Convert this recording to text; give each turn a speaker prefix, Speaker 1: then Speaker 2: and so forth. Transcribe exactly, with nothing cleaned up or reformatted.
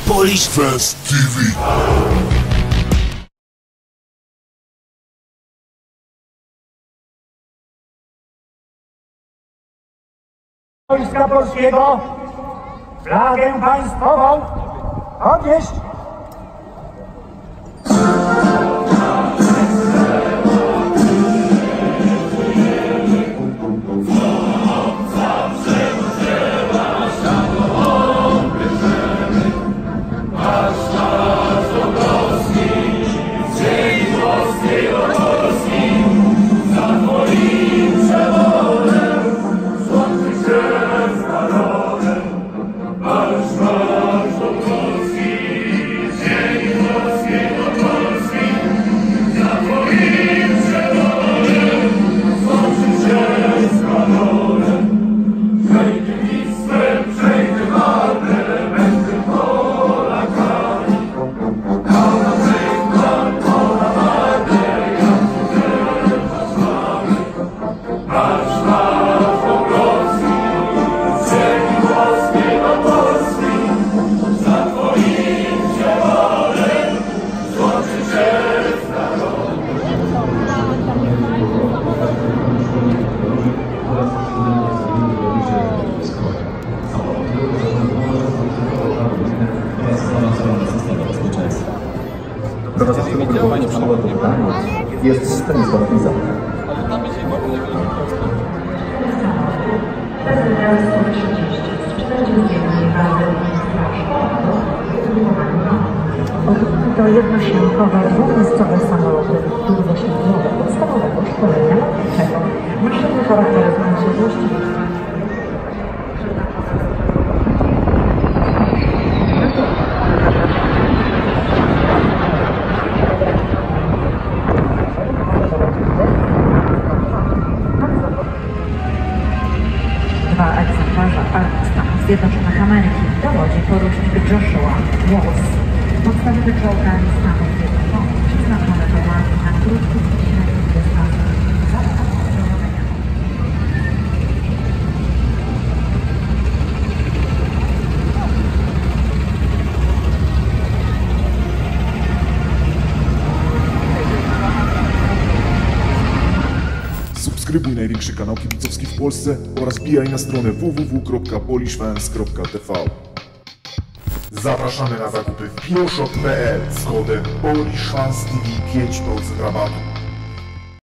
Speaker 1: Polish Fans T V.
Speaker 2: Wojska Polskiego, flagę państwową podnieść.
Speaker 3: Prowadzącym kierowanie przewodnika jest Stanisław Liza.
Speaker 4: To jednosiankowe, dwumiejscowe samoloty turbosilniowe podstawowego szkolenia lotniczego. Maszyny charakteryzują się właściwie. Dwa egzemplarze Armii Stanów Zjednoczonych Ameryki w dowodzie porucznik Joshua Walls. Podstawowe czołgami Stanów Zjednoczonych przeznaczone do walki na krótkich i średnich dystansach.
Speaker 1: Subskrybuj największy kanał kibicowski w Polsce oraz wbijaj na stronę w w w kropka polishfans kropka t v. Zapraszamy na zakupy w bioshop kropka p l z kodem polishfans t v pięć procent rabatu.